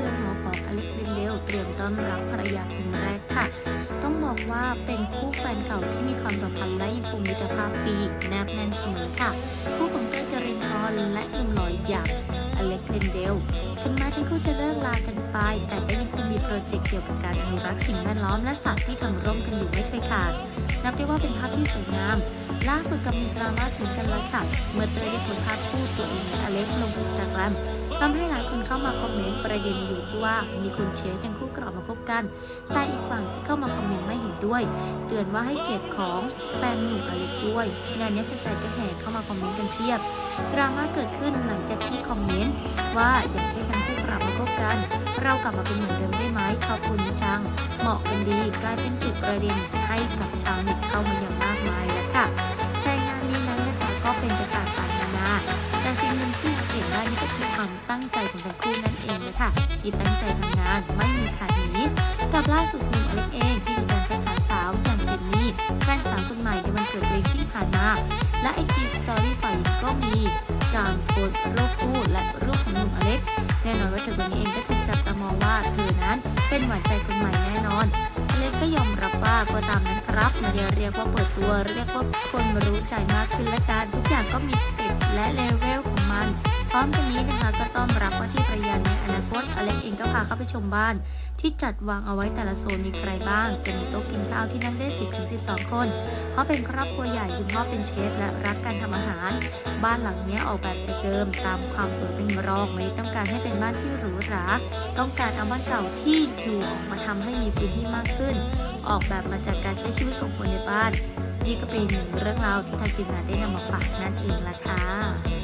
รือนหอของอเล็กซ์ เรนเดลเตรียมต้อนรับภรรยาคนแรกค่ะต้องบอกว่าเป็นคู่แฟนเก่าที่มีความสัมพันธ์และยังคงมิตรภาพดีแนบแน่นเสมอค่ะคู่ของเต้ย จรินทร์และหนุ่มหล่ออย่างอเล็กซ์ เรนเดลถึงแม้ทั้งคู่จะเลิกลากันไปแต่ก็ยังคงมีโปรเจกต์เกี่ยวกับการอนุรักษ์สิ่งแวดล้อมและสัตว์ที่ทำร่วมกันอยู่ไม่เคยขาดนับได้ว่าเป็นภาพที่สวยงามล่าสุดกับมีดราม่าถึงกันเลยค่ะเมื่อเต้ยได้โพสต์ภาพคู่ตัวเองและอเล็กซ์ลง Instagram ทำให้หลายคนเข้ามาคอมเมนต์ประเด็นอยู่ที่ว่ามีคนเชียร์ทั้งคู่กลับมาคบกันแต่อีกฝั่งที่เข้ามาคอมเมนต์ไม่เห็นด้วยเตือนว่าให้เกียรติของแฟนหนุ่มอเล็กซ์ด้วยงานนี้แฟนๆก็แห่เข้ามาคอมเมนต์กันเพียบดราม่าเกิดขึ้นหลังจากที่คอมเมนต์ว่าอยากให้ทั้งคู่กลับมาคบกันเรากลับมาเป็นเหมือนเดิมได้ไหมขอบคุณจังเหมาะกันดีกลายเป็นจุดประเด็นให้กับชาวเน็ตเข้ามาอย่างมากมายแล้วค่ะแต่งานนี้นั้นนะคะก็เป็นไปตามนานาแต่สิ่งหนึ่งที่เห็นได้นี่ก็คือความตั้งใจของทั้งคู่นั่นเองเลยค่ะที่ตั้งใจทำงานไม่มีขาดหนีกับล่าสุดหนุ่มอเล็กเองที่มีการไปหาสาวอย่างเจนนี่แฟนสาวคนใหม่ในวันเกิดตัวเองที่ผ่านมาและIG Story ฝ่ายหญิงก็มีการโพสต์รูปคู่และรูปของหนุ่มอเล็กแน่นอนว่าเธอคนนี้เองก็ถูกจับตามองว่าเธอนั้นเป็นหวานใจคนใหม่แน่นอนอเล็กก็ยอมรับว่าก็ตามนั้นครับไม่ได้เรียกว่าเปิดตัวเรียกว่าคนรู้ใจมากขึ้นละกันทุกอย่างก็มีสเต็ปและเลเวลของมันพร้อมกันนี้นะคะก็ต้อนรับว่าที่ภรรยาในอนาคตอเล็กเองก็พาเข้าไปชมบ้านที่จัดวางเอาไว้แต่ละโซนมีใครบ้างจะมีโต๊ะกินข้าวที่นั่งได้ 10-12 คนเพราะเป็นครอบครัวใหญ่คุณพ่อเป็นเชฟและรักการทำอาหารบ้านหลังนี้ออกแบบจากเดิมตามความสวยเป็นรองไม่ต้องการให้เป็นบ้านที่หรูหราต้องการเอาบ้านเก่าที่อยู่ออกมาทำให้มีพื้นที่มากขึ้นออกแบบมาจากการใช้ชีวิตของคนในบ้านนี่ก็เป็นหนึ่งเรื่องราวที่ทางทีมงานได้นำมาฝากนั่นเองล่ะค่ะ